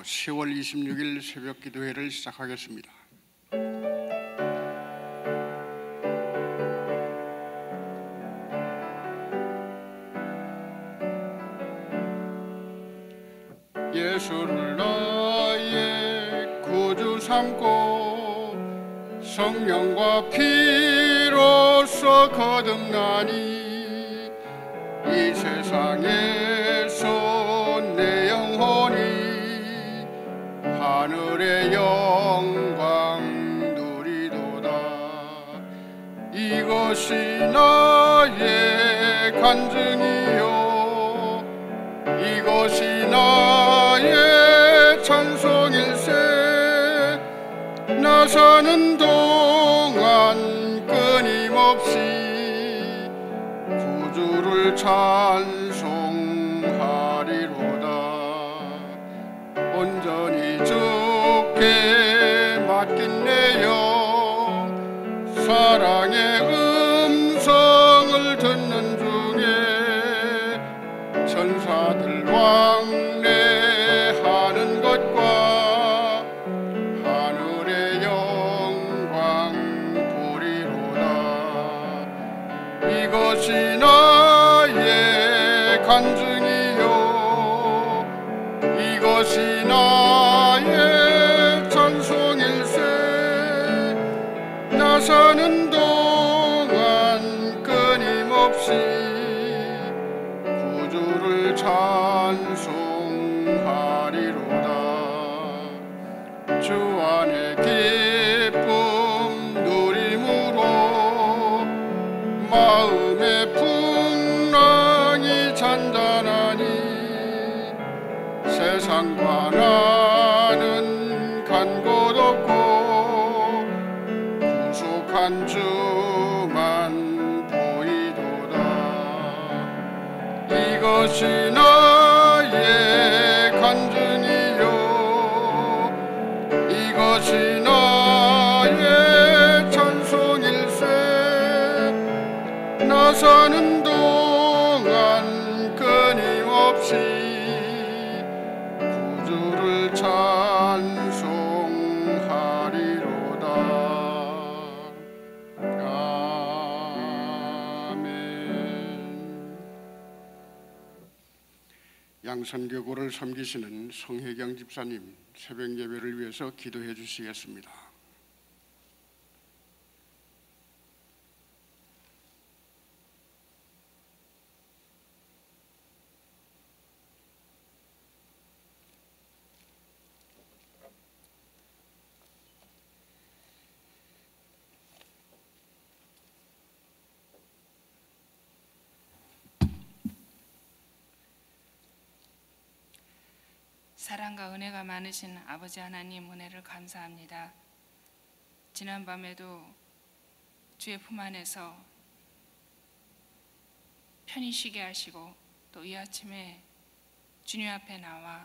10월 26일 새벽 기도회를 시작하겠습니다. 예수를 나의 구주 삼고 성령과 피로써 거듭나니 이 세상에서 내 영혼이 하늘의 영광 누리도다. 이것이 나의 간증이요 이것이 나의 찬송일세. 나 사는 동안 끊임없이 구주를 찬송하리로다. 온전히 주께 맡긴 내 영 사랑의 음성을 듣는 중에 천사들 왕래하는 것과 하늘의 영광 보리로다. 이것이 나의 간증이요 이것이 나의 찬송일세. 나 사는 동안 끊임없이 구주를 찬송하리로다. 주 안에 기쁨 누림으로 마음의 풍랑이 잔잔하니 세상과 나는 간 곳 없고 구속한 주만 보이도다. 이것이 나의 간증이요 이것이 나의 찬송일세. 나 사는 동안 끊임없이 구주를 찬송하리로다. 아멘. 양선교구를 섬기시는 성혜경 집사님 새벽 예배를 위해서 기도해 주시겠습니다. 사랑과 은혜가 많으신 아버지 하나님 은혜를 감사합니다. 지난밤에도 주의 품 안에서 편히 쉬게 하시고 또 이 아침에 주님 앞에 나와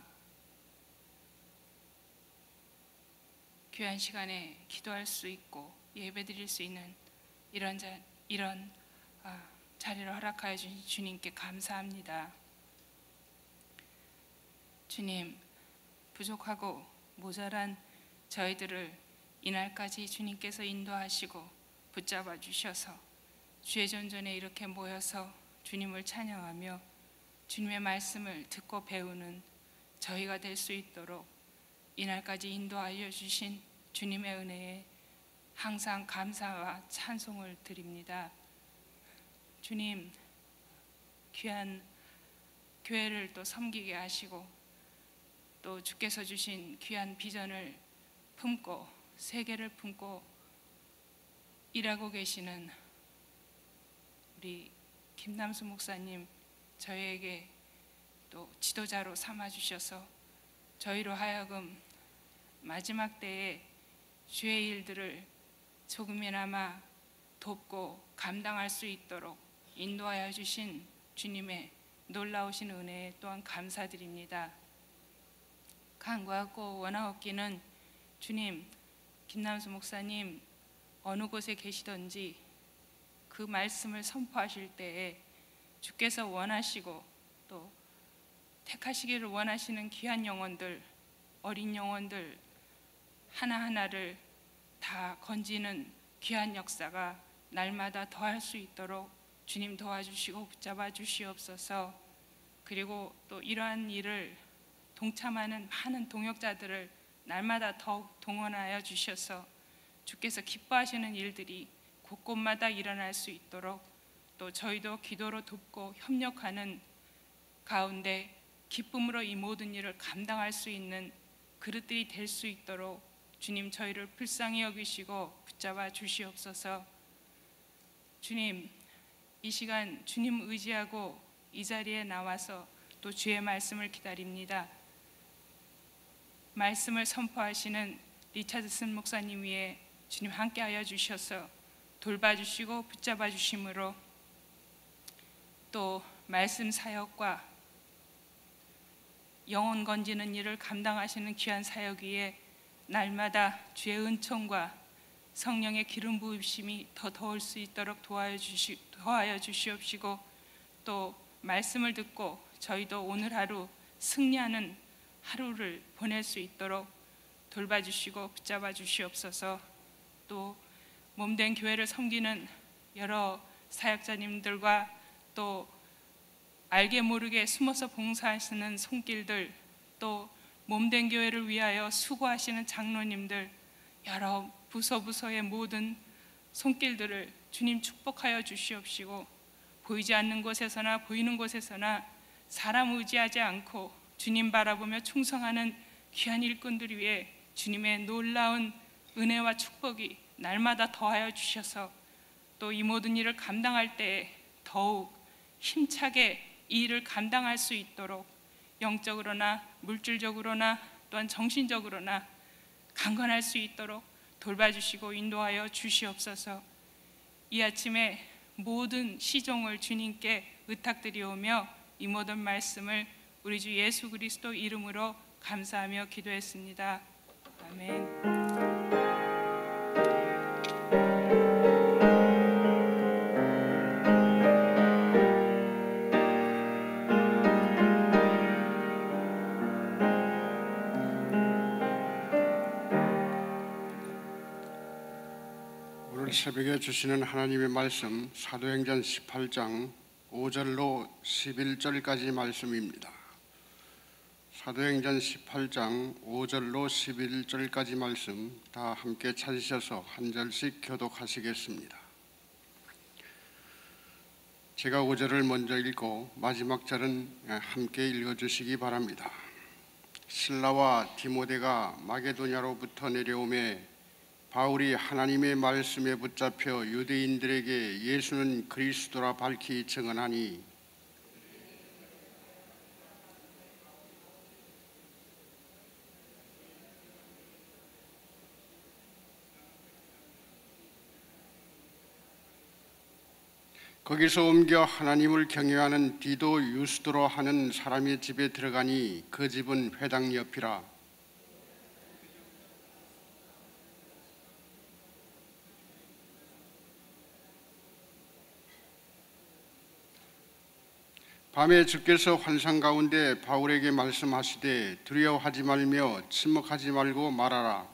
귀한 시간에 기도할 수 있고 예배드릴 수 있는 이런 자리를 허락하여 주신 주님께 감사합니다. 주님, 부족하고 모자란 저희들을 이날까지 주님께서 인도하시고 붙잡아 주셔서 주의 전전에 이렇게 모여서 주님을 찬양하며 주님의 말씀을 듣고 배우는 저희가 될 수 있도록 이날까지 인도하여 주신 주님의 은혜에 항상 감사와 찬송을 드립니다. 주님, 귀한 교회를 또 섬기게 하시고 또 주께서 주신 귀한 비전을 품고 세계를 품고 일하고 계시는 우리 김남수 목사님 저희에게 또 지도자로 삼아주셔서 저희로 하여금 마지막 때에 주의 일들을 조금이나마 돕고 감당할 수 있도록 인도하여 주신 주님의 놀라우신 은혜에 또한 감사드립니다. 간구하고 원하옵기는 주님, 김남수 목사님 어느 곳에 계시든지 그 말씀을 선포하실 때에 주께서 원하시고 또 택하시기를 원하시는 귀한 영혼들 어린 영혼들 하나하나를 다 건지는 귀한 역사가 날마다 더할 수 있도록 주님 도와주시고 붙잡아 주시옵소서. 그리고 또 이러한 일을 동참하는 많은 동역자들을 날마다 더욱 동원하여 주셔서 주께서 기뻐하시는 일들이 곳곳마다 일어날 수 있도록 또 저희도 기도로 돕고 협력하는 가운데 기쁨으로 이 모든 일을 감당할 수 있는 그릇들이 될 수 있도록 주님 저희를 불쌍히 여기시고 붙잡아 주시옵소서. 주님, 이 시간 주님 의지하고 이 자리에 나와서 또 주의 말씀을 기다립니다. 말씀을 선포하시는 리차드슨 목사님 위에 주님 함께하여 주셔서 돌봐주시고 붙잡아 주심으로 또 말씀 사역과 영혼 건지는 일을 감당하시는 귀한 사역 위에 날마다 주의 은총과 성령의 기름 부으심이 더 더울 수 있도록 도와여 주시옵시고 또 말씀을 듣고 저희도 오늘 하루 승리하는 하루를 보낼 수 있도록 돌봐주시고 붙잡아 주시옵소서. 또 몸된 교회를 섬기는 여러 사역자님들과 또 알게 모르게 숨어서 봉사하시는 손길들, 또 몸된 교회를 위하여 수고하시는 장로님들, 여러 부서의 모든 손길들을 주님 축복하여 주시옵시고 보이지 않는 곳에서나 보이는 곳에서나 사람 의지하지 않고 주님 바라보며 충성하는 귀한 일꾼들 위해 주님의 놀라운 은혜와 축복이 날마다 더하여 주셔서 또 이 모든 일을 감당할 때에 더욱 힘차게 이 일을 감당할 수 있도록 영적으로나 물질적으로나 또한 정신적으로나 강건할 수 있도록 돌봐주시고 인도하여 주시옵소서. 이 아침에 모든 시종을 주님께 의탁드리오며 이 모든 말씀을 우리 주 예수 그리스도 이름으로 감사하며 기도했습니다. 아멘. 오늘 새벽에 주시는 하나님의 말씀 사도행전 18장 5절로 11절까지 말씀입니다. 사도행전 18장 5절로 11절까지 말씀 다 함께 찾으셔서 한 절씩 교독하시겠습니다. 제가 5절을 먼저 읽고 마지막 절은 함께 읽어주시기 바랍니다. 실라와 디모데가 마게도냐로부터 내려오매 바울이 하나님의 말씀에 붙잡혀 유대인들에게 예수는 그리스도라 밝히 증언하니 '거기서 옮겨 하나님을 경외하는 디도 유스도로 하는 사람의 집에 들어가니 그 집은 회당 옆이라. 밤에 주께서 환상 가운데 바울에게 말씀하시되 두려워하지 말며 침묵하지 말고 말하라.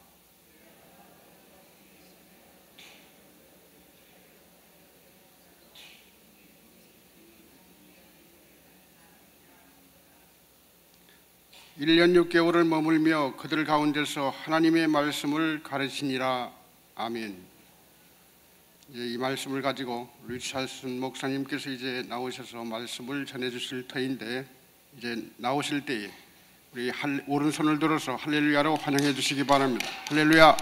(1년 6개월을) 머물며 그들 가운데서 하나님의 말씀을 가르치니라. 아멘. 이 말씀을 가지고 리차드슨 목사님께서 이제 나오셔서 말씀을 전해주실 터인데 이제 나오실 때에 우리 오른손을 들어서 할렐루야로 환영해 주시기 바랍니다. 할렐루야.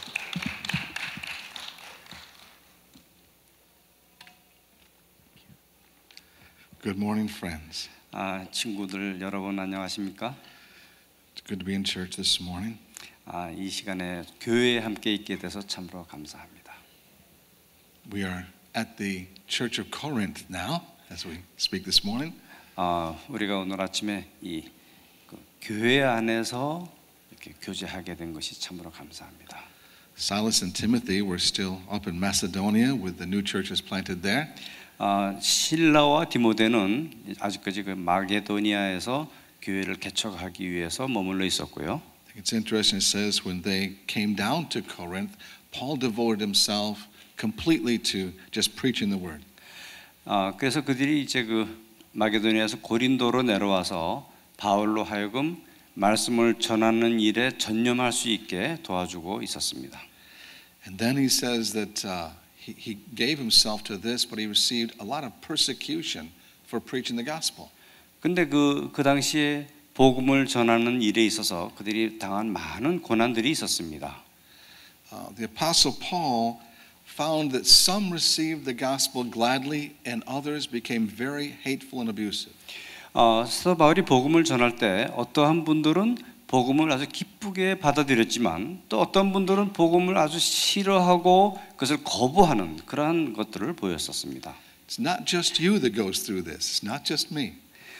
Good morning, friends. 친구들 여러분 안녕하십니까? It's good to be in church this morning. 이 시간에 교회에 함께 있게 돼서 참으로 감사합니다. We are at the Church of Corinth now, as we speak this morning. 우리가 오늘 아침에 이 교회 안에서 이렇게 교제하게 된 것이 참으로 감사합니다. Silas and Timothy were still up in Macedonia with the new churches planted there. 실라와 디모데는 아직까지 그 마게도니아에서 교회를 개척하기 위해서 머물러 있었고요. They It's interesting. It says when they came down to Corinth, Paul devoted himself completely to just preaching the word. 그래서 그들이 이제 그 마게도니아에서 고린도로 내려와서 바울로 하여금 말씀을 전하는 일에 전념할 수 있게 도와주고 있었습니다. And then he says that he gave himself to this, but he received a lot of persecution for preaching the gospel. 근데 그 당시에 복음을 전하는 일에 있어서 그들이 당한 많은 고난들이 있었습니다. The apostle Paul found that some received the gospel gladly and others became very hateful and abusive. 사도 바울이 복음을 전할 때 어떠한 분들은 복음을 아주 기쁘게 받아들였지만 또 어떤 분들은 복음을 아주 싫어하고 그것을 거부하는 그러한 것들을 보였었습니다. It's not just you that goes through this. It's not just me.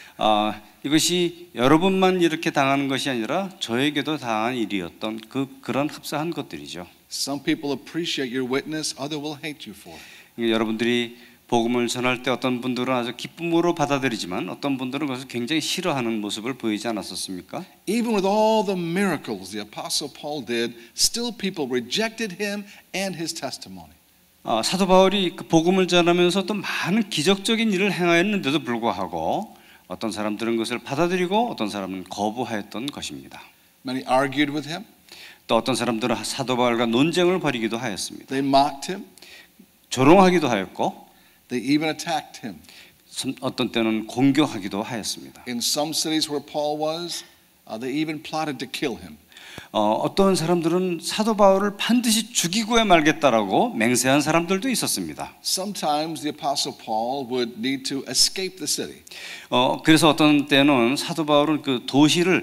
이것이 여러분만 이렇게 당하는 것이 아니라 저에게도 당한 일이었던 그런 흡사한 것들이죠. Some people appreciate your witness, others will hate you for it. 여러분들이 복음을 전할 때 어떤 분들은 아주 기쁨으로 받아들이지만 어떤 분들은 그것을 굉장히 싫어하는 모습을 보이지 않았었습니까? Even with all the miracles the apostle Paul did, still people rejected him and his testimony. 사도 바울이 그 복음을 전하면서 또 많은 기적적인 일을 행하였는데도 불구하고 어떤 사람들은 그것을 받아들이고 어떤 사람은 거부하였던 것입니다. Many argued with him. 또 어떤 사람들은 사도 바울과 논쟁을 벌이기도 하였습니다. They mocked him. 조롱하기도 하였고 They even attacked him. 어떤 때는 공격하기도 하였습니다. In some cities where Paul was, they even plotted to kill him. 어떤 사람들은 사도 바울을 반드시 죽이고야 말겠다라고 맹세한 사람들도 있었습니다. Sometimes the apostle Paul would need to escape the city. 그래서 어떤 때는 사도 바울은 그 도시를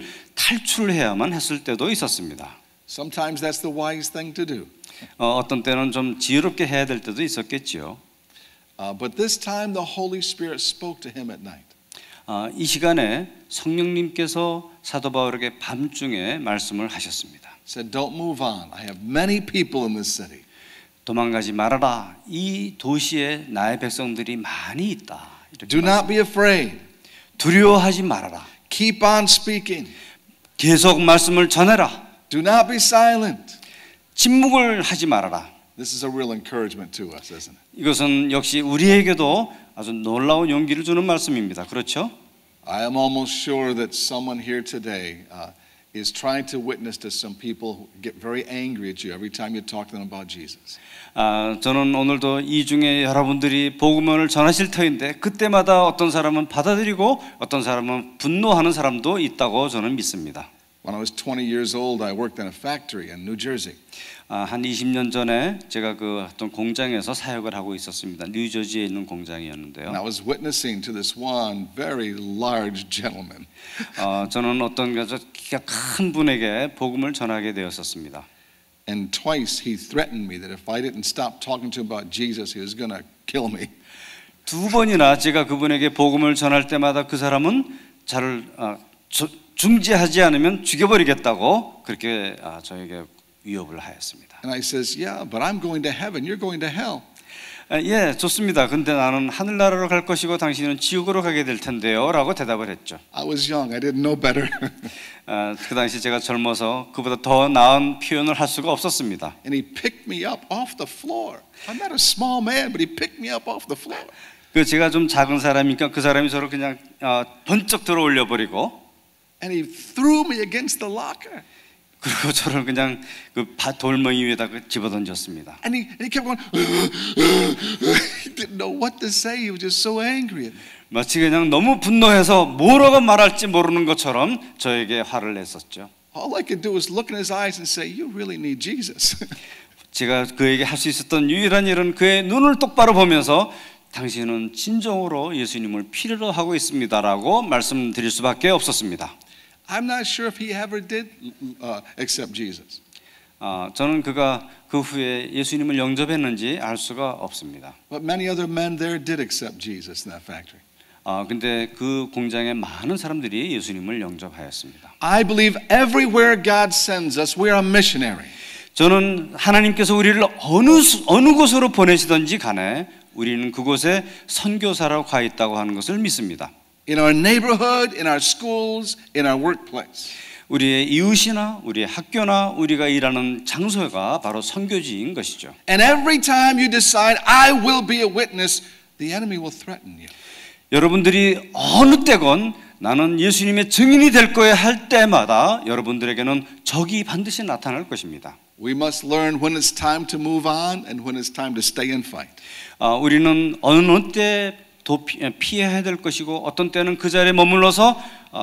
탈출해야만 했을 때도 있었습니다. Sometimes that's the wise thing to do. 어떤 때는 좀 지혜롭게 해야 될 때도 있었겠지요. But this time the Holy Spirit spoke to him at night. 이 시간에 성령님께서 사도 바울에게 밤중에 말씀을 하셨습니다. Said, "Don't move on. I have many people in this city." 도망가지 말아라. 이 도시에 나의 백성들이 많이 있다. Do not be afraid. 두려워하지 말아라. Keep on speaking. 계속 말씀을 전해라. Do not be silent. 침묵을 하지 말아라. This is a real encouragement to us, isn't it? 이것은 역시 우리에게도 아주 놀라운 용기를 주는 말씀입니다. 그렇죠? I am almost sure that someone here today is trying to witness to some people who get very angry at you every time you talk to them about Jesus. 저는 오늘도 이 중에 여러분들이 복음을 전하실 터인데 그때마다 어떤 사람은 받아들이고 어떤 사람은 분노하는 사람도 있다고 저는 믿습니다. When I was 20 years old, I worked in a factory in New Jersey. 한 20년 전에 제가 그 어떤 공장에서 사역을 하고 있었습니다. 뉴저지에 있는 공장이었는데요. And I was witnessing to this one very large gentleman. 저는 어떤 키가 큰 분에게 복음을 전하게 되었었습니다. And twice he threatened me that if I didn't stop talking to him about Jesus, he was going to kill me. 두 번이나 제가 그분에게 복음을 전할 때마다 그 사람은 저를 중지하지 않으면 죽여버리겠다고 그렇게 저에게 위협을 하였습니다. And I says, "Yeah, but I'm going to heaven. You're going to hell." 예, 좋습니다. 근데 나는 하늘나라로 갈 것이고 당신은 지옥으로 가게 될 텐데요라고 대답을 했죠. I was young. I didn't know better. 그 당시 제가 젊어서 그보다 더 나은 표현을 할 수가 없었습니다. And he picked me up off the floor. I'm not a small man, but he picked me up off the floor. 그 제가 좀 작은 사람이니까 그 사람이 저를 그냥 번쩍 들어 올려 버리고 And he threw me against the locker. 그리고 저를 그냥 그 돌멩이 위에다 집어던졌습니다. And he kept going. He didn't know what to say. He was just so angry at me. 마치 그냥 너무 분노해서 뭐라고 말할지 모르는 것처럼 저에게 화를 냈었죠. All I could do was look in his eyes and say, "You really need Jesus." 제가 그에게 할 수 있었던 유일한 일은 그의 눈을 똑바로 보면서 당신은 진정으로 예수님을 필요로 하고 있습니다라고 말씀드릴 수밖에 없었습니다. I'm not sure if he ever did accept Jesus. 저는 그가 그 후에 예수님을 영접했는지 알 수가 없습니다. But many other men there did accept Jesus in that factory. 근데 그 공장에 많은 사람들이 예수님을 영접하였습니다. I believe everywhere God sends us, we are a missionary. 저는 하나님께서 우리를 어느 곳으로 보내시든지 간에 우리는 그곳에 선교사로 가 있다고 하는 것을 믿습니다. In our neighborhood, in our schools, in our workplace. 우리의 이웃이나 우리의 학교나 우리가 일하는 장소가 바로 선교지인 것이죠. And every time you decide, I will be a witness, the enemy will threaten you. 여러분들이 어느 때건 나는 예수님의 증인이 될 거야 할 때마다 여러분들에게는 적이 반드시 나타날 것입니다. We must learn when it's time to move on and when it's time to stay and fight. 우리는 어느 때도 피해야 될 것이고 어떤 때는 그 자리에 머물러서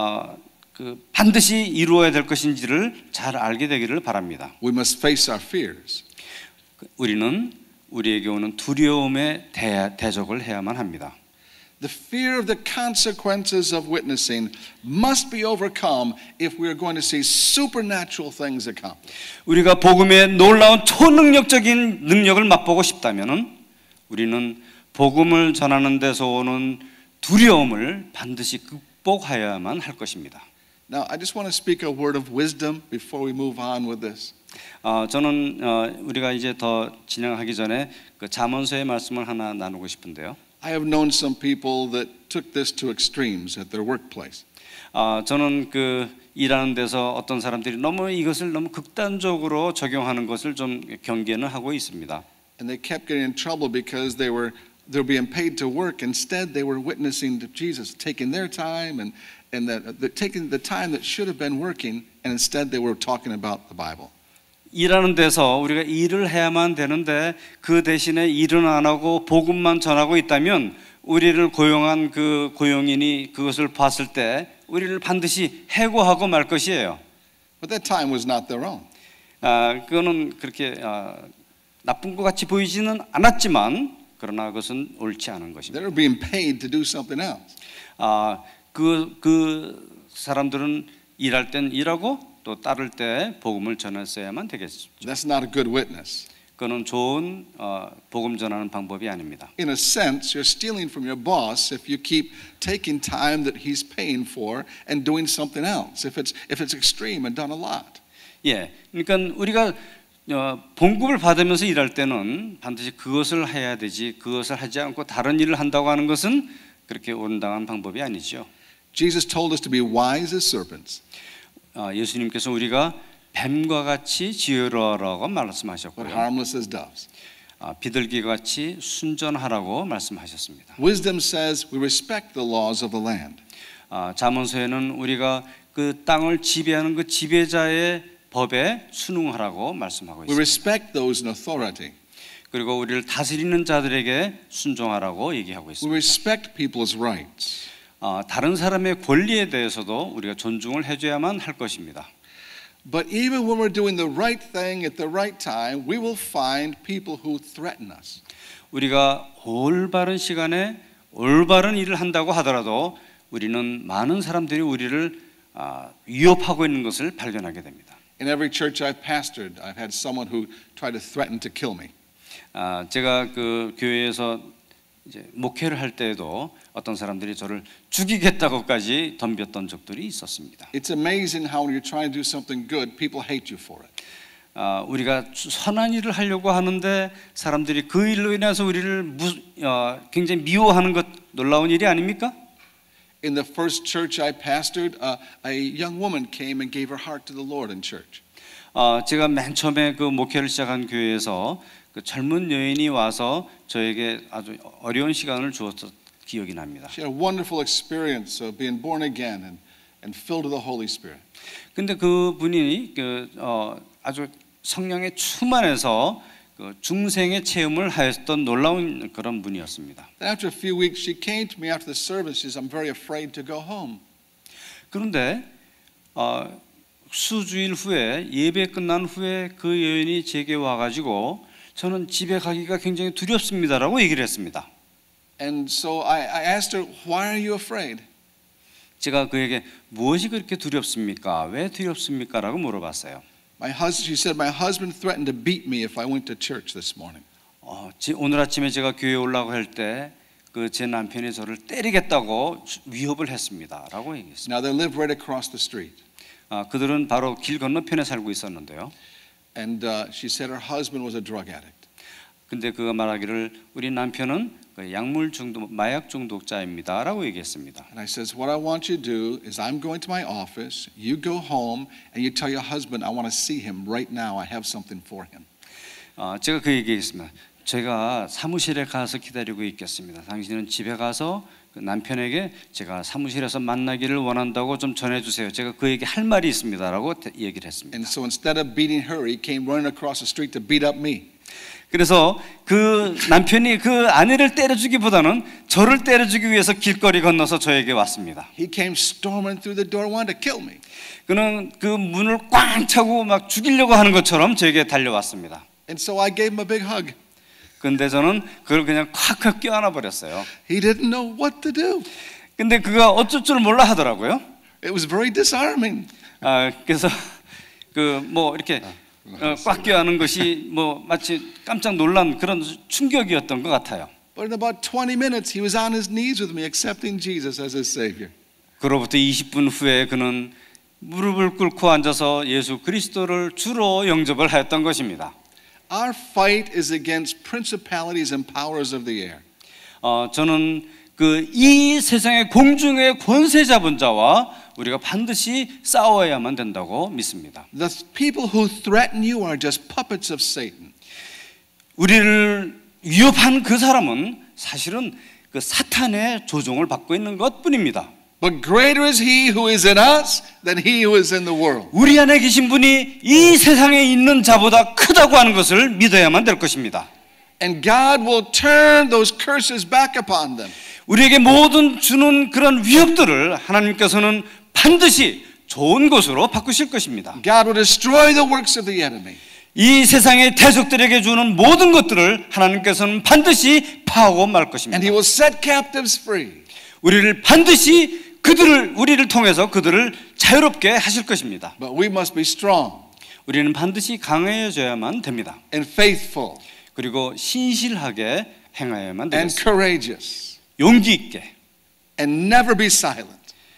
반드시 이루어야 될 것인지를 잘 알게 되기를 바랍니다. We must face our fears. 우리는 우리에게 오는 두려움에 대적을 해야만 합니다. The fear of the consequences of witnessing must be overcome if we are going to see supernatural things accomplished. 우리가 복음의 놀라운 초능력적인 능력을 맛보고 싶다면은 우리는 복음을 전하는 데서 오는 두려움을 반드시 극복하여야만 할 것입니다. Now, I just want to speak a word of wisdom before we move on with this. 저는 우리가 이제 더 진행하기 전에 그 잠언서의 말씀을 하나 나누고 싶은데요. I have known some people that took this to extremes at their workplace. 저는 그 일하는 데서 어떤 사람들이 이것을 너무 극단적으로 적용하는 것을 좀 경계는 하고 있습니다. And they kept getting in trouble because they were being paid to work. Instead, they were witnessing to Jesus, taking their time and taking the time that should have been working, and instead they were talking about the Bible. 일하는 데서 우리가 일을 해야만 되는데 그 대신에 일은 안 하고 복음만 전하고 있다면 우리를 고용한 그 고용인이 그것을 봤을 때 우리를 반드시 해고하고 말 것이에요. But that time was not their own. 그거는 그렇게 나쁜 것 같이 보이지는 않았지만 그러나 그것은 옳지 않은 것입니다. They were being paid to do something else. 그 사람들은 일할 땐 일하고 또 따를 때 복음을 전했어야만 되겠죠. That's not a good witness. 그는 좋은 복음 전하는 방법이 아닙니다. In a sense, you're stealing from your boss if you keep taking time that he's paying for and doing something else. If it's extreme and done a lot. 예, 그러니까 우리가 봉급을 받으면서 일할 때는 반드시 그것을 해야 되지 그것을 하지 않고 다른 일을 한다고 하는 것은 그렇게 온당한 방법이 아니죠. Jesus told us to be wise as serpents. 예수님께서 우리가 뱀과 같이 지혜로워라고 But 말씀하셨고요. harmless as doves. 비둘기 같이 순전하라고 말씀하셨습니다. Wisdom says we respect the laws of the land. 잠언서에는 우리가 그 땅을 지배하는 그 지배자의 법에 순응하라고 말씀하고 We 있습니다. respect those in authority. 그리고 우리를 다스리는 자들에게 순종하라고 얘기하고 We 있습니다. respect people's rights. 다른 사람의 권리에 대해서도 우리가 존중을 해줘야만 할 것입니다. But even when we're doing the right thing at the right time, we will find people who threaten us. 우리가 올바른 시간에 올바른 일을 한다고 하더라도 우리는 많은 사람들이 우리를 위협하고 있는 것을 발견하게 됩니다. In every church I've pastored, I've had someone who tried to threaten to kill me. 제가 그 교회에서 이제 목회를 할 때에도 어떤 사람들이 저를 죽이겠다고까지 덤볐던 적들이 있었습니다. It's amazing how when you're trying to do something good, people hate you for it. 우리가 선한 일을 하려고 하는데 사람들이 그 일로 인해서 우리를 굉장히 미워하는 것 놀라운 일이 아닙니까? In the first church I pastored, a young woman came and gave her heart to the Lord in church. 제가 맨 처음에 그 목회를 시작한 교회에서 그 젊은 여인이 와서 저에게 아주 어려운 시간을 주었던 기억이 납니다. She had a wonderful experience of being born again and filled with the Holy Spirit. 근데 그 분이 아주 성령의 충만해서 그 중생의 체험을 하였던 놀라운 그런 분이었습니다. Then after a few weeks, she came to me after the service. She says, "I'm very afraid to go home." 그런데 수주일 후에 예배 끝난 후에 그 여인이 제게 와가지고 저는 집에 가기가 굉장히 두렵습니다라고 얘기를 했습니다. And so I asked her, "Why are you afraid?" 제가 그에게 무엇이 그렇게 두렵습니까? 왜 두렵습니까?라고 물어봤어요. She said, "My husband threatened to beat me if I went to church this morning." 오늘 아침에 제가 교회에 올라고 할 때 그 제 남편이 저를 때리겠다고 위협을 했습니다라고 얘기했습니다. Now they live right across the street. 그들은 바로 길 건너편에 살고 있었는데요. And she said her husband was a drug addict. 근데 그가 말하기를 우리 남편은 그 약물 중독, 마약 중독자입니다라고 얘기했습니다. And I says, what I want you to do is I'm going to my office. You go home and you tell your husband I want to see him right now. I have something for him. 제가 그 얘기했습니다. 제가 사무실에 가서 기다리고 있겠습니다. 당신은 집에 가서 그 남편에게 제가 사무실에서 만나기를 원한다고 좀 전해주세요. 제가 그에게 할 말이 있습니다라고 얘기를 했습니다. And so instead of beating her, he came running across the street to beat up me. 그래서 그 남편이 그 아내를 때려주기보다는 저를 때려주기 위해서 길거리 건너서 저에게 왔습니다. He came storming through the door, wanted to kill me. 그는 그 문을 꽝 차고 막 죽이려고 하는 것처럼 저에게 달려왔습니다. And so I gave him a big hug. 근데 저는 그걸 그냥 콱콱 껴안아 버렸어요. He didn't know what to do. 근데 그가 어쩔 줄 몰라 하더라고요. It was very disarming. 그래서 그 뭐 이렇게 꽉 껴안은 것이 뭐 마치 깜짝 놀란 그런 충격이었던 것 같아요. But in about 20 minutes, he was on his knees with me, accepting Jesus as his Savior. 그로부터 20분 후에 그는 무릎을 꿇고 앉아서 예수 그리스도를 주로 영접을 하였던 것입니다. Our fight is against principalities and powers of the air. 저는 그 이 세상의 공중의 권세 잡은 자와 우리가 반드시 싸워야만 된다고 믿습니다. The people who threaten you are just puppets of Satan. 우리를 위협한 그 사람은 사실은 그 사탄의 조종을 받고 있는 것뿐입니다. But greater is he who is in us than he who is in the world. 우리 안에 계신 분이 이 세상에 있는 자보다 크다고 하는 것을 믿어야만 될 것입니다. And God will turn those curses back upon them. 우리에게 모든 주는 그런 위협들을 하나님께서는 반드시 좋은 것으로 바꾸실 것입니다. God will destroy the works of the enemy. 이 세상의 대적들에게 주는 모든 것들을 하나님께서는 반드시 파하고 말 것입니다. And he will set captives free. 우리를 반드시 우리를 통해서 그들을 자유롭게 하실 것입니다. But we must be strong 우리는 반드시 강해져야만 됩니다. and faithful 그리고 신실하게 행하여야만 and 되겠습니다. courageous 용기 있게 and never be silent,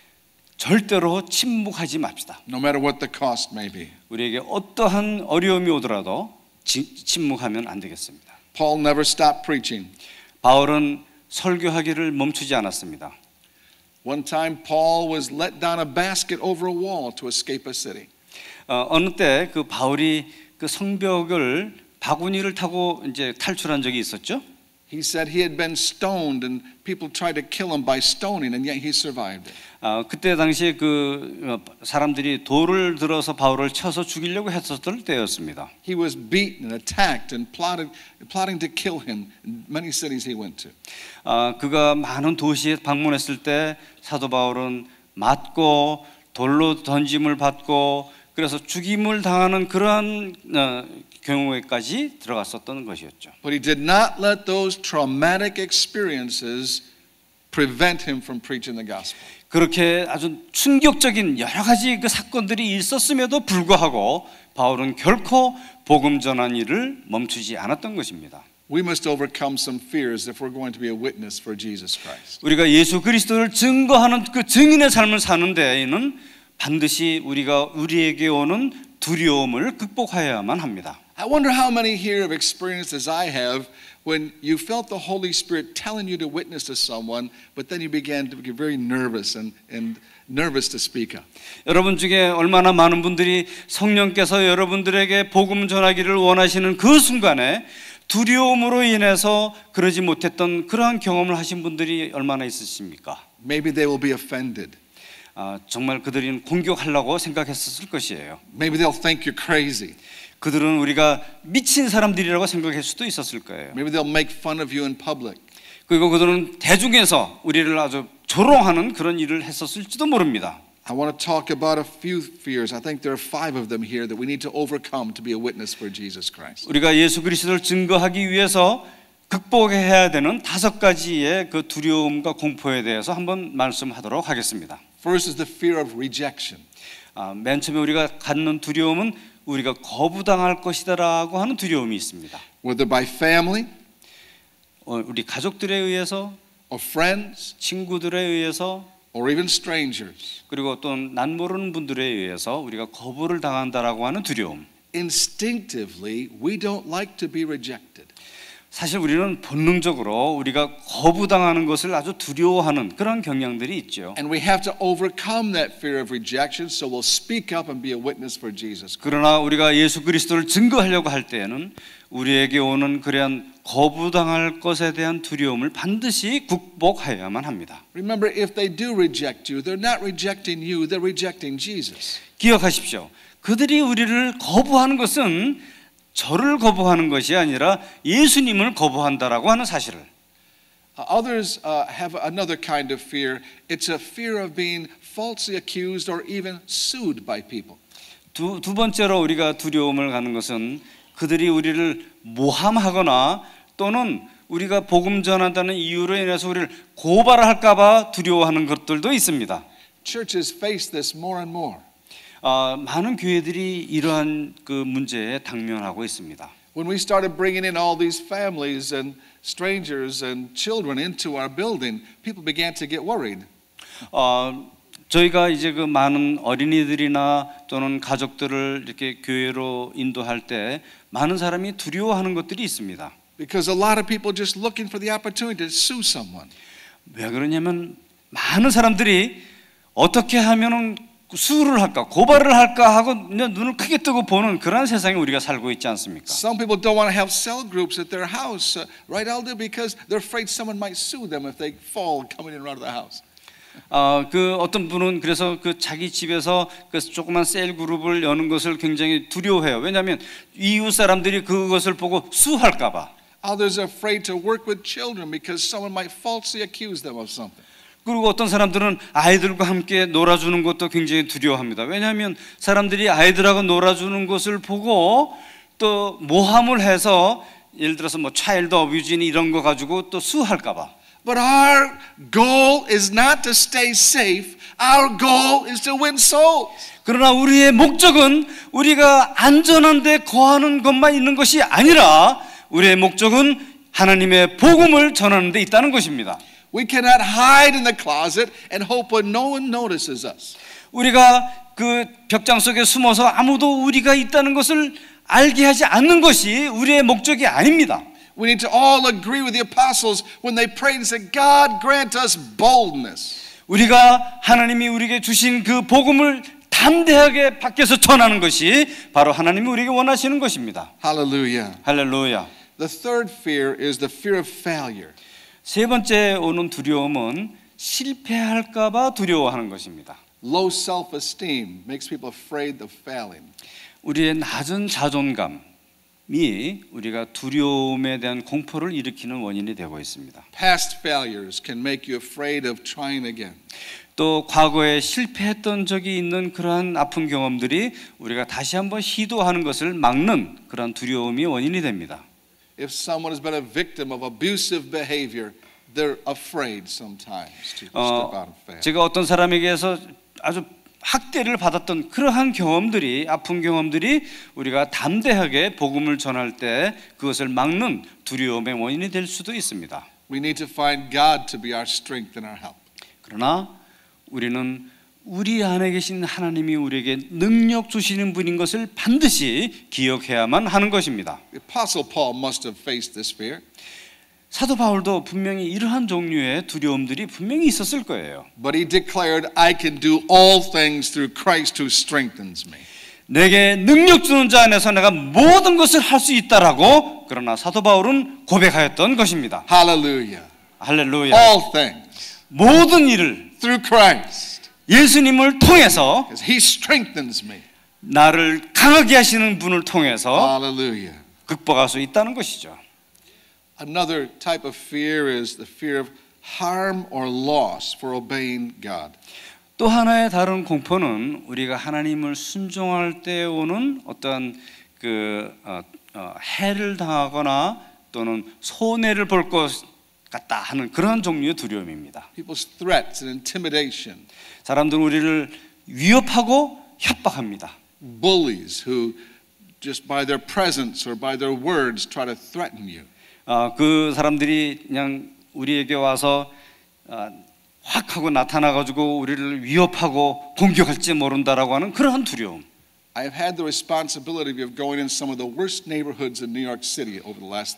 절대로 침묵하지 맙시다. no matter what the cost may be. 우리에게 어떠한 어려움이 오더라도 침묵하면 안 되겠습니다. Paul never stopped preaching. 바울은 설교하기를 멈추지 않았습니다. One time Paul was let down a basket over a wall to escape a city. 어느 때 그 바울이 그 성벽을 바구니를 타고 이제 탈출한 적이 있었죠. He said he had been stoned and people tried to kill him by stoning and yet he survived it. 그때 당시에 그 사람들이 돌을 들어서 바울을 쳐서 죽이려고 했었을 때였습니다. He was beaten and attacked and plotting to kill him in many cities he went to. 그가 많은 도시에 방문했을 때 사도 바울은 맞고 돌로 던짐을 받고 그래서 죽임을 당하는 그러한 경우에까지 들어갔었던 것이었죠. But he did not let those traumatic experiences prevent him from preaching the gospel. 그렇게 아주 충격적인 여러 가지 그 사건들이 있었음에도 불구하고 바울은 결코 복음 전한 일을 멈추지 않았던 것입니다. We must overcome some fears if we're going to be a witness for Jesus Christ. 우리가 예수 그리스도를 증거하는 그 증인의 삶을 사는 데에는 반드시 우리에게 오는 두려움을 극복해야만 합니다. I wonder how many here have experienced as I have when you felt the Holy Spirit telling you to witness to someone, but then you began to get very nervous and nervous to speak up. 여러분 중에 얼마나 많은 분들이 성령께서 여러분들에게 복음 전하기를 원하시는 그 순간에 두려움으로 인해서 그러지 못했던 그러한 경험을 하신 분들이 얼마나 있으십니까? Maybe they will be offended. 정말 그들은 공격하려고 생각했을 것이에요. Maybe they'll think you're crazy. 그들은 우리가 미친 사람들이라고 생각할 수도 있었을 거예요. Maybe they'll make fun of you in public. 그리고 그들은 대중에서 우리를 아주 조롱하는 그런 일을 했었을지도 모릅니다. I want to talk about a few fears. I think there are 5 of them here that we need to overcome to be a witness for Jesus Christ. 우리가 예수 그리스도를 증거하기 위해서 극복해야 되는 5가지의 그 두려움과 공포에 대해서 한번 말씀하도록 하겠습니다. First is the fear of rejection. 맨 처음에 우리가 갖는 두려움은 우리가 거부당할 것이다라고 하는 두려움이 있습니다. Whether by family, 우리 가족들에 의해서, or friends, 친구들에 의해서, or even strangers. 그리고 또 난 모르는 분들에 의해서 우리가 거부를 당한다라고 하는 두려움. Instinctively, we don't like to be rejected. 사실 우리는 본능적으로 우리가 거부당하는 것을 아주 두려워하는 그런 경향들이 있죠. And we have to overcome that fear of rejection, so we'll speak up and be a witness for Jesus Christ. 그러나 우리가 예수 그리스도를 증거하려고 할 때에는 우리에게 오는 그러한 거부당할 것에 대한 두려움을 반드시 극복해야만 합니다. Remember, if they do reject you, they're not rejecting you, they're rejecting Jesus. 기억하십시오. 그들이 우리를 거부하는 것은 저를 거부하는 것이 아니라 예수님을 거부한다라고 하는 사실을. Others have another kind of fear. It's a fear of being falsely accused or even sued by people. 두 번째로 우리가 두려움을 갖는 것은 그들이 우리를 모함하거나 또는 우리가 복음 전한다는 이유로 인해서 우리를 고발할까 봐 두려워하는 것들도 있습니다. Churches face this more and more. 많은 교회들이 이러한 그 문제에 당면하고 있습니다. When we started bringing in all these families and strangers and children into our building, people began to get worried. 저희가 이제 그 많은 어린이들이나 또는 가족들을 이렇게 교회로 인도할 때 많은 사람이 두려워하는 것들이 있습니다. Because a lot of people just looking for the opportunity to sue someone. 왜 그러냐면 많은 사람들이 어떻게 하면은 수를 할까, 고발을 할까 하고 눈을 크게 뜨고 보는 그런 세상에 우리가 살고 있지 않습니까? Some people don't want to have cell groups at their house, right, Elder? Because they're afraid someone might sue them if they fall coming in and out of the house. 그 어떤 분은 그래서 그 자기 집에서 그 조그만 셀 그룹을 여는 것을 굉장히 두려워해요. 왜냐하면 이웃 사람들이 그것을 보고 수할까 봐. Others are afraid to work with children because someone might falsely accuse them of something. 그리고 어떤 사람들은 아이들과 함께 놀아주는 것도 굉장히 두려워합니다. 왜냐하면 사람들이 아이들하고 놀아주는 것을 보고 또 모함을 해서 예를 들어서 뭐 차일드 어뷰징 이런 거 가지고 또 수할까 봐. But our goal is not to stay safe. Our goal is to win souls. 그러나 우리의 목적은 우리가 안전한 데 거하는 것만 있는 것이 아니라 우리의 목적은 하나님의 복음을 전하는 데 있다는 것입니다. We cannot hide in the closet and hope that no one notices us. 우리가 그 벽장 속에 숨어서 아무도 우리가 있다는 것을 알게 하지 않는 것이 우리의 목적이 아닙니다. We need to all agree with the apostles when they prayed and said, God grant us boldness. 우리가 하나님이 우리에게 주신 그 복음을 담대하게 밖에서 전하는 것이 바로 하나님이 우리에게 원하시는 것입니다. Hallelujah. 할렐루야. The third fear is the fear of failure. 세 번째 오는 두려움은 실패할까 봐 두려워하는 것입니다. Low self-esteem makes people afraid of failing. 우리의 낮은 자존감이 우리가 두려움에 대한 공포를 일으키는 원인이 되고 있습니다. Past failures can make you afraid of trying again. 또 과거에 실패했던 적이 있는 그러한 아픈 경험들이 우리가 다시 한번 시도하는 것을 막는 그러한 두려움이 원인이 됩니다. If someone has been a victim of abusive behavior, they're afraid sometimes to step out of faith. 제가 어떤 사람에게서 아주 학대를 받았던 그러한 경험들이 아픈 경험들이 우리가 담대하게 복음을 전할 때 그것을 막는 두려움의 원인이 될 수도 있습니다. We need to find God to be our strength and our help. 그러나 우리는 우리 안에 계신 하나님이 우리에게 능력 주시는 분인 것을 반드시 기억해야만 하는 것입니다. The Apostle Paul must have faced this fear. 사도 바울도 분명히 이러한 종류의 두려움들이 분명히 있었을 거예요. But he declared, I can do all things through Christ who strengthens me. 내게 능력 주는 자 안에서 내가 모든 것을 할 수 있다라고 그러나 사도 바울은 고백하였던 것입니다. Hallelujah. 할렐루야. All things 모든 일을 through Christ. 예수님을 통해서 Because he strengthens me. 나를 강하게 하시는 분을 통해서 Hallelujah. 극복할 수 있다는 것이죠. Another type of fear is the fear of harm or loss for obeying God. 또 하나의 다른 공포는 우리가 하나님을 순종할 때 오는 어떠한 해를 당하거나 또는 손해를 볼 것 같다 하는 그런 종류의 두려움입니다. People's threats and intimidation. 사람들은 우리를 위협하고 협박합니다. Bullies who just by their presence or by their words try to threaten you. 그 사람들이 그냥 우리에게 와서 확 하고 나타나가지고 우리를 위협하고 공격할지 모른다라고 하는 그러한 두려움. I have had the responsibility of going in some of the worst neighborhoods in New York City over the last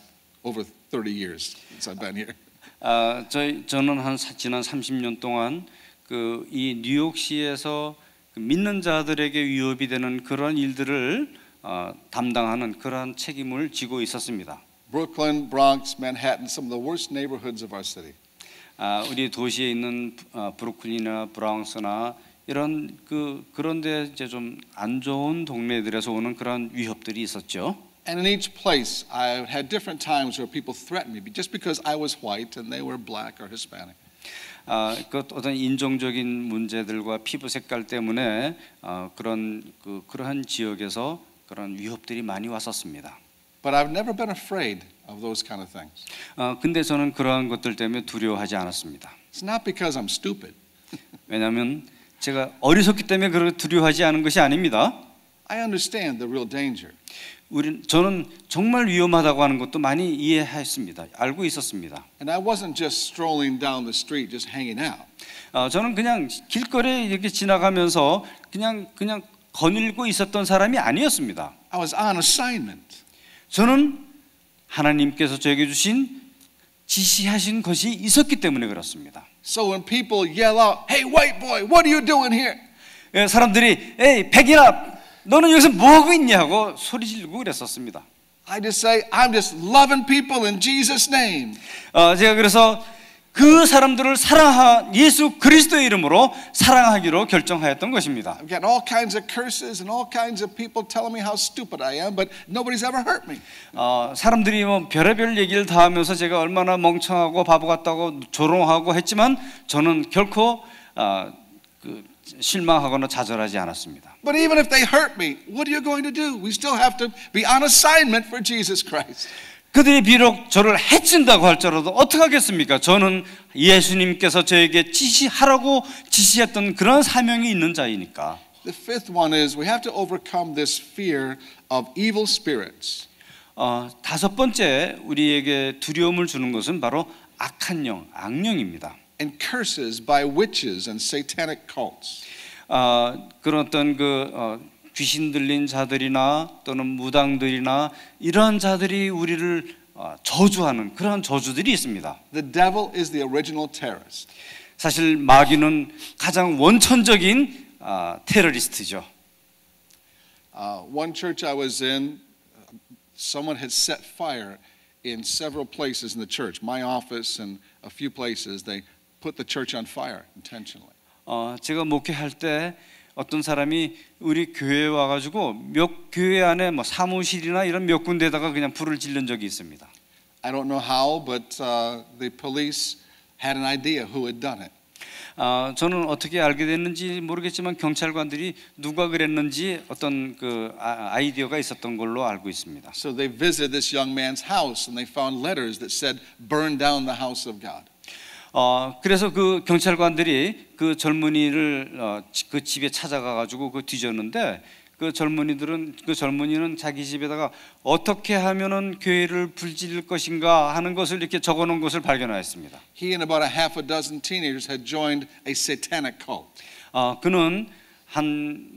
over 30 years since I've been here. 저는 지난 30년 동안 이 뉴욕시에서 믿는 자들에게 위협이 되는 그런 일들을 담당하는 그러한 책임을 지고 있었습니다. Brooklyn, Bronx, Manhattan, some of the worst neighborhoods of our city. 우리 도시에 있는 브루클린이나 브라운스나 이런 그런데 이제 좀 안 좋은 동네들에서 오는 그런 위협들이 있었죠. And in each place, I had different times where people threatened me just because I was white and they were black or Hispanic. 그 어떤 인종적인 문제들과 피부 색깔 때문에 그러한 지역에서 그런 위협들이 많이 왔었습니다. But I've never been afraid of those kind of things. 근데 저는 그러한 것들 때문에 두려워하지 않았습니다. It's not because I'm stupid. 왜냐하면 제가 어리석기 때문에 그렇게 두려워하지 않은 것이 아닙니다. I understand the real danger. 저는 정말 위험하다고 하는 것도 많이 이해했습니다. 알고 있었습니다. And I wasn't just strolling down the street, just hanging out. 저는 그냥 길거리에 이렇게 지나가면서 그냥 거닐고 있었던 사람이 아니었습니다. I was on assignment. 저는 하나님께서 저에게 주신 지시하신 것이 있었기 때문에 그렇습니다. So when people yell out, "Hey, white boy, what are you doing here?" 사람들이 에이 백인아 너는 여기서 뭐 하고 있냐고 소리 지르고 그랬었습니다. I just say, "I'm just loving people in Jesus' name." 제가 그래서 그 사람들을 예수 그리스도의 이름으로 사랑하기로 결정하였던 것입니다. I've got all kinds of curses and all kinds of people telling me how stupid I am, but nobody's ever hurt me. 사람들이 뭐 별의별 얘기를 다 하면서 제가 얼마나 멍청하고 바보 같다고 조롱하고 했지만 저는 결코 실망하거나 좌절하지 않았습니다. But even if they hurt me, what are you going to do? We still have to be on assignment for Jesus Christ. 그들이 비록 저를 해친다고 할지라도 어떻게 하겠습니까? 저는 예수님께서 저에게 지시하라고 지시했던 그런 사명이 있는 자이니까. The fifth one is we have to overcome this fear of evil spirits. 다섯 번째 우리에게 두려움을 주는 것은 바로 악한 영, 악령입니다. And curses by witches and satanic cults. 그런 어떤 귀신 들린 자들이나 또는 무당들이나 이러한 자들이 우리를 저주하는 그러한 저주들이 있습니다. The devil is the original terrorist. 사실 마귀는 가장 원천적인 테러리스트죠. One church I was in, someone had set fire in several places in the church. My office and a few places, they put the church on fire intentionally. 제가 목회할 때 어떤 사람이 우리 교회에 와가지고 교회 안에 뭐 사무실이나 이런 몇 군데다가 그냥 불을 지른 적이 있습니다. I don't know how, but the police had an idea who had done it. 저는 어떻게 알게 됐는지 모르겠지만 경찰관들이 누가 그랬는지 어떤 아이디어가 있었던 걸로 알고 있습니다. So they visited this young man's house and they found letters that said, "Burn down the house of God." 그래서 그 경찰관들이 그 젊은이를 그 집에 찾아가 가지고 뒤졌는데 그 젊은이는 자기 집에다가 어떻게 하면은 교회를 불지를 것인가 하는 것을 이렇게 적어놓은 것을 발견하였습니다. He and about a half a dozen teenagers had joined a satanic cult. 그는 한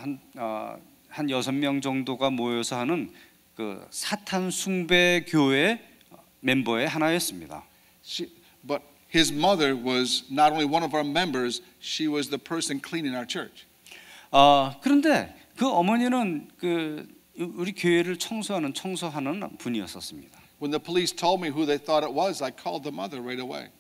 6명 정도가 모여서 하는 그 사탄 숭배 교회 멤버의 하나였습니다. But his mother was not only one of our members, she was the person cleaning our church. 그런데 그 어머니는 우리 교회를 청소하는 분이었었습니다. When the police told me who they thought it was, I called the mother right away.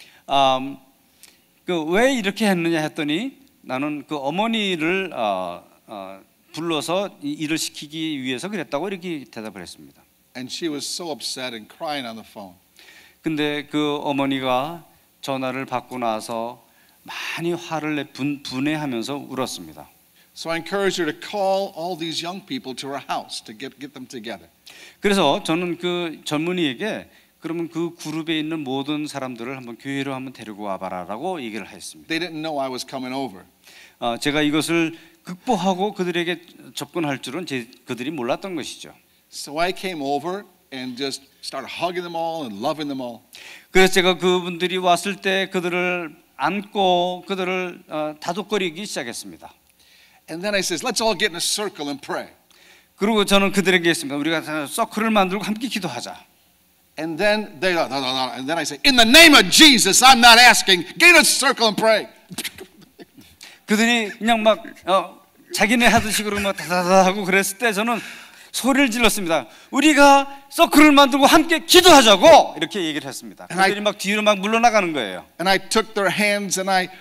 왜 이렇게 했느냐 했더니 나는 그 어머니를 불러서 일을 시키기 위해서 그랬다고 이렇게 대답을 했습니다. And she was so upset and crying on the phone. 근데 그 어머니가 전화를 받고 나서 많이 화를 분해하면서 울었습니다. So I encouraged her to call all these young people to her house to get them together. 그래서 저는 그 젊은이에게 그러면 그 그룹에 있는 모든 사람들을 한번 교회로 한번 데리고 와봐라라고 얘기를 했습니다. They didn't know I was coming over. 제가 이것을 극복하고 그들에게 접근할 줄은 그들이 몰랐던 것이죠. So I came over and just started hugging them all and loving them all. 그래서 제가 그분들이 왔을 때 그들을 안고 그들을 다독거리기 시작했습니다. And then I says, let's all get in a circle and pray. 그리고 저는 그들에게 했습니다. 우리가 서클을 만들고 함께 기도하자. And then and then I say, in the name of Jesus, I'm not asking. Get a circle and pray. 그들이 그냥 막 자기네 하듯이 그러고 막 다다다 하고 그랬을 때 저는 소리를 질렀습니다. 우리가 서클을 만들고 함께 기도하자고 이렇게 얘기를 했습니다. 그들이 막 뒤로 막 물러나가는 거예요. And I took their hands and I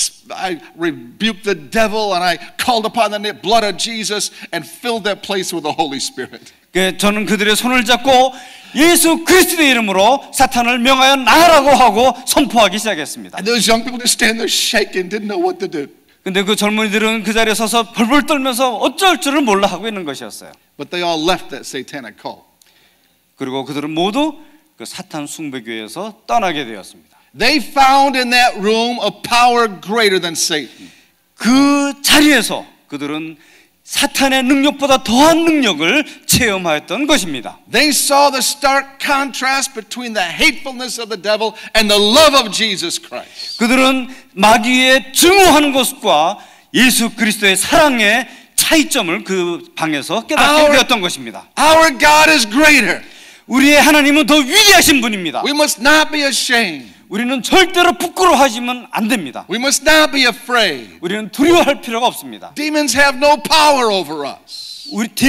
rebuked the devil and I called upon the blood of Jesus and filled that place with the Holy Spirit. 저는 그들의 손을 잡고 예수 그리스도의 이름으로 사탄을 명하여 나가라고 하고 선포하기 시작했습니다. And those young people just stand there shaking, didn't know what to do. 근데 그 젊은이들은 그 자리에 서서 벌벌 떨면서 어쩔 줄을 몰라 하고 있는 것이었어요. But they all left that satanic cult. 그리고 그들은 모두 그 사탄 숭배교회에서 떠나게 되었습니다. They found in that room a power greater than Satan. 그 자리에서 그들은 사탄의 능력보다 더한 능력을 체험하였던 것입니다. They saw the stark contrast between the hatefulness of the devil and the love of Jesus Christ. 그들은 마귀의 증오하는 것과 예수 그리스도의 사랑의 차이점을 그 방에서 깨닫게 되었던 것입니다. Our God is greater. 우리의 하나님은 더 위대하신 분입니다. We must not be ashamed. 우리는 절대로 부끄러워하지면 안 됩니다. We must not be afraid. 우리는 두려워할 필요가 없습니다. Demons have no power over us.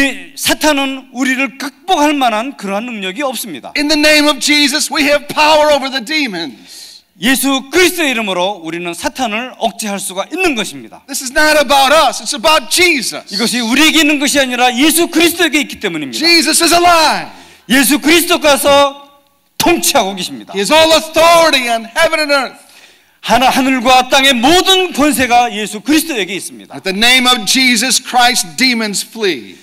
사탄은 우리를 극복할 만한 그러한 능력이 없습니다. In the name of Jesus, we have power over the demons. 예수 그리스도의 이름으로 우리는 사탄을 억제할 수가 있는 것입니다. This is not about us, it's about Jesus. 이것이 우리에게 있는 것이 아니라 예수 그리스도에게 있기 때문입니다. Jesus is alive. 예수 그리스도께서 통치하고 계십니다. He has all authority on heaven and earth. 하늘과 땅의 모든 권세가 예수 그리스도에게 있습니다. At the name of Jesus Christ, demons flee.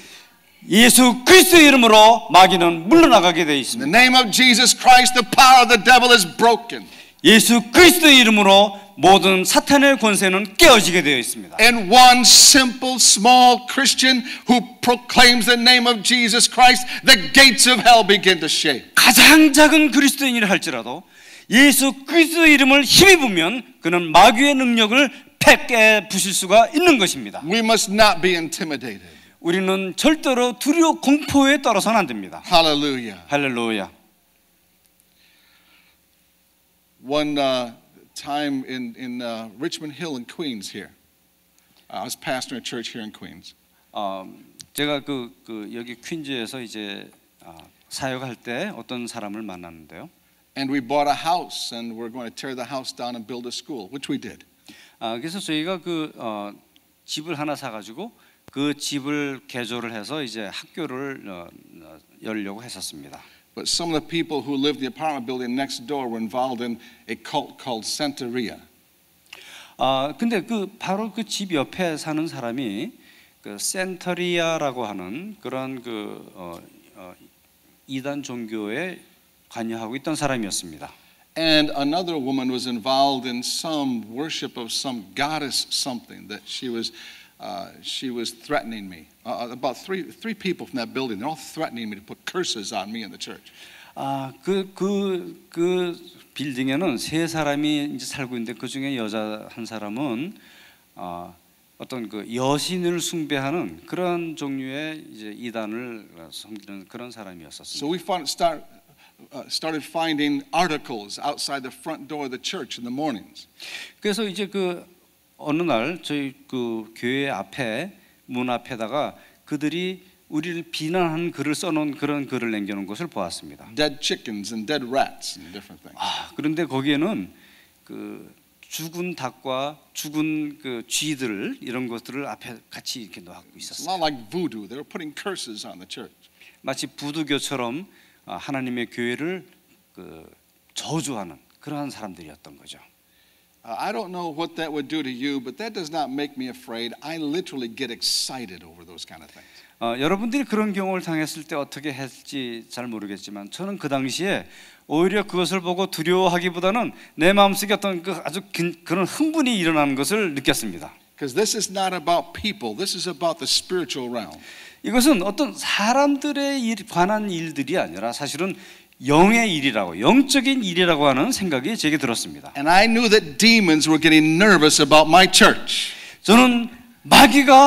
예수 그리스도의 이름으로 마귀는 물러나가게 되어 In 있습니다. the name of Jesus Christ, the power of the devil is broken. 예수 그리스도의 이름으로 모든 사탄의 권세는 깨어지게 되어 있습니다. And one simple small Christian who proclaims the name of Jesus Christ, the gates of hell begin to shake. 가장 작은 그리스도인이라 할지라도 예수 그리스도의 이름을 힘입으면 그는 마귀의 능력을 패게 부실 수가 있는 것입니다. We must not be intimidated. 우리는 절대로 두려워 공포에 떨어서는 안 됩니다. Hallelujah. 할렐루야. One time in Richmond Hill in Queens here. I was pastoring a church here in Queens. 제가 여기 퀸즈에서 이제 사역할 때 어떤 사람을 만났는데요. And we bought a house and we're going to tear the house down and build a school, which we did. 그래서 저희가 집을 하나 사가지고 그 집을 개조를 해서 이제 학교를 열려고 했었습니다. But some of the people who lived in the apartment building next door were involved in a cult called Santeria. 근데 바로 그 집 옆에 사는 사람이 그 센터리아라고 하는 그런 이단 종교에 관여하고 있던 사람이었습니다. And another woman was involved in some worship of some goddess something that she was threatening me. About three people from that building, they're all threatening me to put curses on me in the church. 그 빌딩에는 세 사람이 이제 살고 있는데 그 중에 여자 한 사람은 어떤 여신을 숭배하는 그런 종류의 이제 이단을 섬기는 그런 사람이었었습니다. So we started finding articles outside the front door of the church in the mornings. 그래서 이제 어느 날 저희 교회 앞에 문 앞에다가 그들이 우리를 비난하는 글을 써놓은 그런 글을 남겨놓은 것을 보았습니다. Dead chickens and dead rats and different things. 그런데 거기에는 죽은 닭과 죽은 쥐들 이런 것들을 앞에 같이 이렇게 놓고 It's 있었어요. not like voodoo. They were putting curses on the church. 마치 부두교처럼 하나님의 교회를 저주하는 그러한 사람들이었던 거죠. I don't know what that would do to you, but that does not make me afraid. I literally get excited over those kind of things. 여러분들이 그런 경험을 당했을 때 어떻게 했을지 잘 모르겠지만 저는 그 당시에 오히려 그것을 보고 두려워하기보다는 내 마음속에 어떤 아주 그런 흥분이 일어나는 것을 느꼈습니다. Because this is not about people. This is about the spiritual realm. 이것은 어떤 사람들에 관한 일들이 아니라 사실은 영의 일이라고, 영적인 일이라고 하는 생각이 제게 들었습니다. And I knew that demons were getting nervous about my church. 저는 마귀가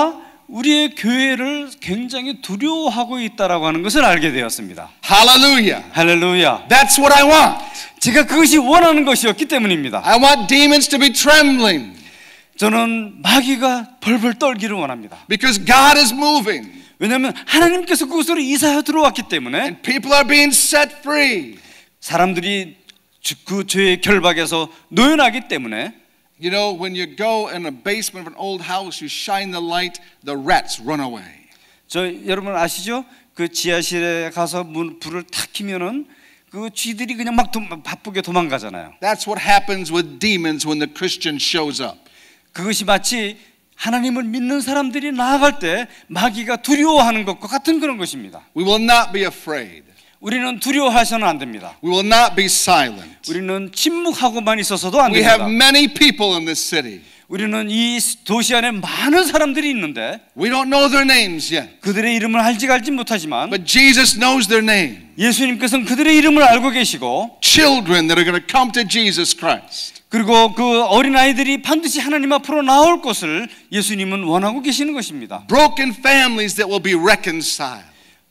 우리의 교회를 굉장히 두려워하고 있다라고 하는 것을 알게 되었습니다. Hallelujah. 할렐루야. That's what I want. 제가 그것이 원하는 것이었기 때문입니다. I want demons to be trembling 저는 마귀가 벌벌 떨기를 원합니다. because God is moving 왜냐하면 하나님께서 그곳으로 이사하여 들어왔기 때문에 and people are being set free. 사람들이 그 죄의 결박에서 노연하기 때문에 You know, when you go in the basement of an old house, you shine the light, the rats run away. 여러분 아시죠? 그 지하실에 가서 불을 탁 켜면은 그 쥐들이 그냥 막 바쁘게 도망가잖아요. That's what happens with demons when the Christian shows up. 그것이 마치 하나님을 믿는 사람들이 나아갈 때 마귀가 두려워하는 것과 같은 그런 것입니다. We will not be afraid. 우리는 두려워해서는 안 됩니다. We will not be silent. 우리는 침묵하고만 있어서도 안 We 됩니다. have many people in this city. 우리는 이 도시 안에 많은 사람들이 있는데 We don't know their names yet, 그들의 이름을 알지 못하지만 but Jesus knows their name. 예수님께서는 그들의 이름을 알고 계시고 Children that are going to come to Jesus Christ. 그리고 그 어린아이들이 반드시 하나님 앞으로 나올 것을 예수님은 원하고 계시는 것입니다. Broken families that will be reconciled.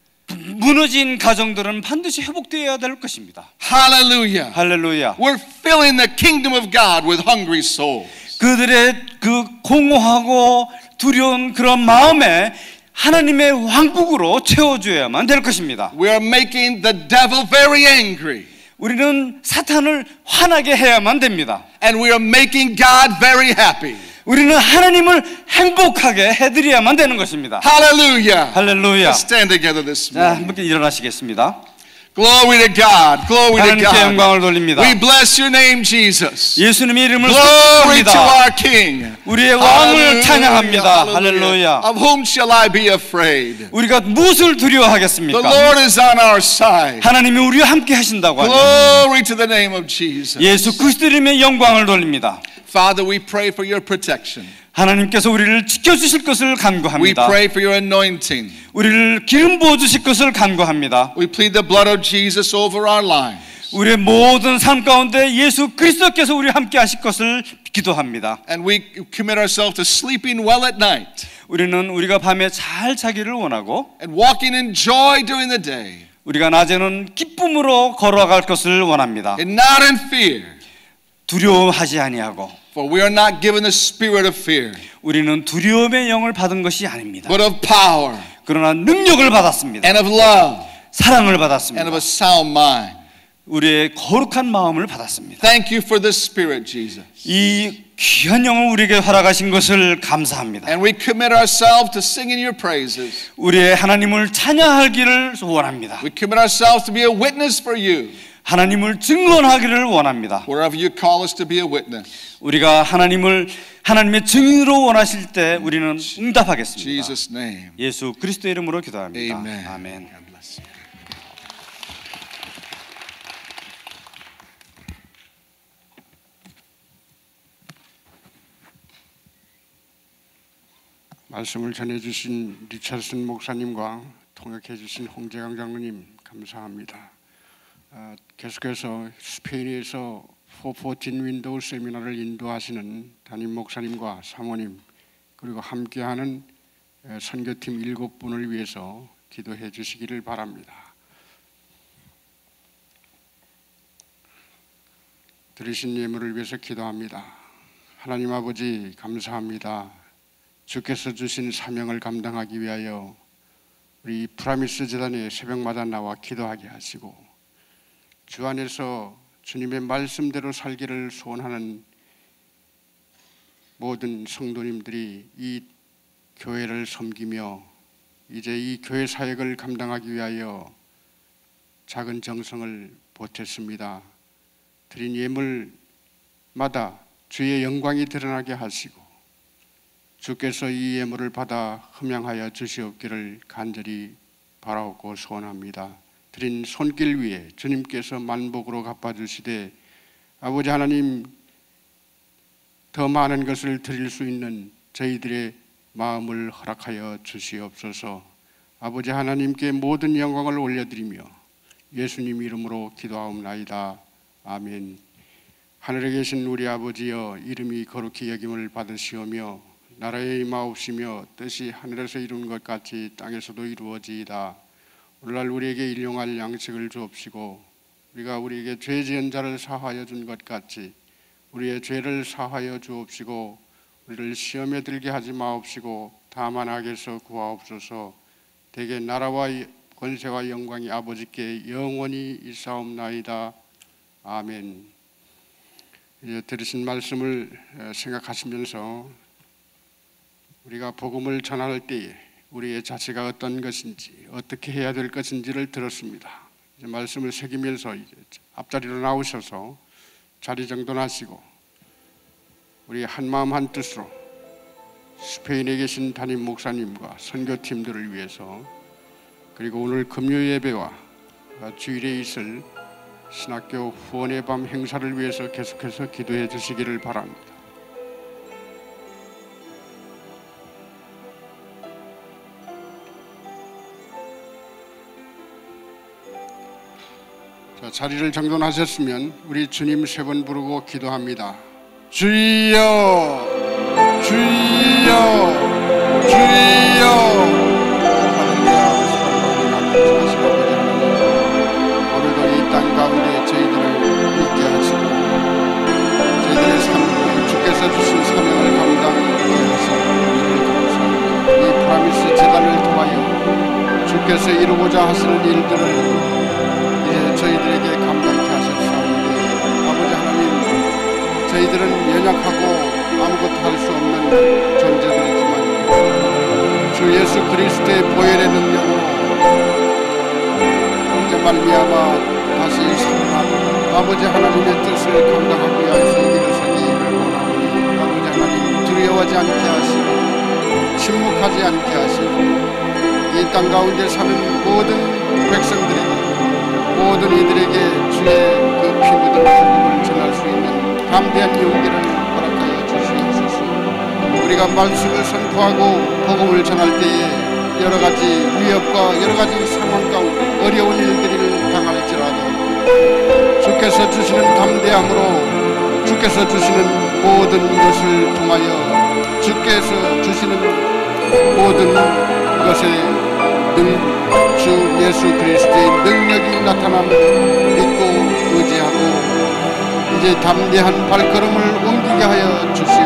무너진 가정들은 반드시 회복되어야 될 것입니다. Hallelujah. 할렐루야. We're filling the kingdom of God with hungry souls. 그들의 그 공허하고 두려운 그런 마음에 하나님의 왕국으로 채워줘야만 될 것입니다. We are making the devil very angry. 우리는 사탄을 화나게 해야만 됩니다. And we are making God very happy. 우리는 하나님을 행복하게 해드려야만 되는 것입니다. Hallelujah. 할렐루야. Let's stand together this 자, morning. 함께 일어나시겠습니다. Glory to God. Glory to 하나님께 God. 영광을 돌립니다. We bless your name, Jesus. 예수님의 이름을 Glory to 찬양합니다. our King. 우리의 왕을 찬양합니다. 할렐루야. Of whom shall I be afraid? 우리가 무엇을 The 두려워하겠습니까? Lord is on our side. 하나님이 우리와 함께 하신다고 하면 Glory to the name of Jesus. 예수 그리스도 이름의 영광을 돌립니다. Father, we pray for your protection. 하나님께서 우리를 지켜주실 것을 We 간구합니다. pray for your anointing. 우리를 기름 부어주실 것을 간구합니다. We plead the blood of Jesus over our lives. 우리의 모든 삶 가운데 예수 그리스도께서 우리와 함께 하실 것을 기도합니다. And we commit ourselves to sleeping well at night 우리는 우리가 밤에 잘 자기를 원하고 and walking in joy during the day 우리가 낮에는 기쁨으로 걸어갈 것을 원합니다. and not in fear. 두려워하지 아니하고 For we are not given the spirit of fear, 우리는 두려움의 영을 받은 것이 아닙니다. but of power 그러나 능력을 받았습니다. and of love 사랑을 and 받았습니다. of a sound mind. 우리의 거룩한 마음을 받았습니다. Thank you for this spirit, Jesus. 이 귀한 영을 우리에게 허락하신 것을 감사합니다. And we commit ourselves to singing your praises. 우리의 하나님을 찬양하기를 원합니다. We commit ourselves to be a witness for you 하나님을 증언하기를 원합니다. wherever you call us to be a witness. 우리가 하나님의 증인으로 원하실 때 우리는 응답하겠습니다. Jesus' name. 예수 그리스도의 이름으로 기도합니다. Amen. 아멘. God bless you. 말씀을 전해주신 리차슨 목사님과 통역해주신 홍재강 장로님 감사합니다. 계속해서 스페인에서 414 윈도우 세미나를 인도하시는 담임 목사님과 사모님 그리고 함께하는 선교팀 7분을 위해서 기도해 주시기를 바랍니다. 드리신 예물을 위해서 기도합니다. 하나님 아버지 감사합니다. 주께서 주신 사명을 감당하기 위하여 우리 프라미스 재단에 새벽마다 나와 기도하게 하시고 주 안에서 주님의 말씀대로 살기를 소원하는 모든 성도님들이 이 교회를 섬기며 이제 이 교회 사역을 감당하기 위하여 작은 정성을 보탰습니다. 드린 예물마다 주의 영광이 드러나게 하시고 주께서 이 예물을 받아 흠양하여 주시옵기를 간절히 바라옵고 소원합니다. 드린 손길 위에 주님께서 만복으로 갚아주시되 아버지 하나님 더 많은 것을 드릴 수 있는 저희들의 마음을 허락하여 주시옵소서. 아버지 하나님께 모든 영광을 올려드리며 예수님 이름으로 기도하옵나이다. 아멘. 하늘에 계신 우리 아버지여 이름이 거룩히 여김을 받으시오며 나라의 임하옵시며 뜻이 하늘에서 이룬 것 같이 땅에서도 이루어지이다. 오늘날 우리에게 일용할 양식을 주옵시고 우리가 우리에게 죄 지은 자를 사하여 준 것 같이 우리의 죄를 사하여 주옵시고 우리를 시험에 들게 하지 마옵시고 다만 악에서 구하옵소서. 대개 나라와 권세와 영광이 아버지께 영원히 있사옵나이다. 아멘. 이제 들으신 말씀을 생각하시면서 우리가 복음을 전할 때에 우리의 자세가 어떤 것인지 어떻게 해야 될 것인지를 들었습니다. 이제 말씀을 새기면서 이제 앞자리로 나오셔서 자리 정돈하시고 우리 한마음 한뜻으로 스페인에 계신 담임 목사님과 선교팀들을 위해서 그리고 오늘 금요 예배와 주일에 있을 신학교 후원의 밤 행사를 위해서 계속해서 기도해 주시기를 바랍니다. 자, 자리를 정돈하셨으면 우리 주님 세 번 부르고 기도합니다. 주여, 주여, 주여. 오늘도 이 땅 가운데 저희들을 있게 하시고 저희들의 주께서 주신 사명을 감당하게 하시고 우리를 감사합니다. 이 프라미스 재단을 통하여 주께서 이루고자 하시는 일들을 이제 저희들에게 감당케 하셨사오니 아버지 하나님, 저희들은 연약하고 아무것도 할 수 없는 존재들이지만 주 예수 그리스도의 보혈의 능력으로 이제 말미암아 다시 살아나고 아버지 하나님의 뜻을 감당하기 위해서 일어서기를 원하오니 아버지 하나님, 두려워하지 않게 하시고 침묵하지 않게 하시고 이 땅 가운데 사는 모든 백성들에게 모든 이들에게 주의 그 피 묻은 복음을 전할 수 있는 담대한 용기를 허락하여 주시옵소서. 우리가 말씀을 선포하고 복음을 전할 때에 여러 가지 위협과 여러 가지 상황 가운데 어려운 일들을 당할지라도 주께서 주시는 담대함으로 주께서 주시는 모든 것을 통하여 주께서 주시는 모든 것에 늘 주 예수 그리스도의 능력이 나타남을 믿고 의지하고 이제 담대한 발걸음을 옮기게 하여 주시옵소서.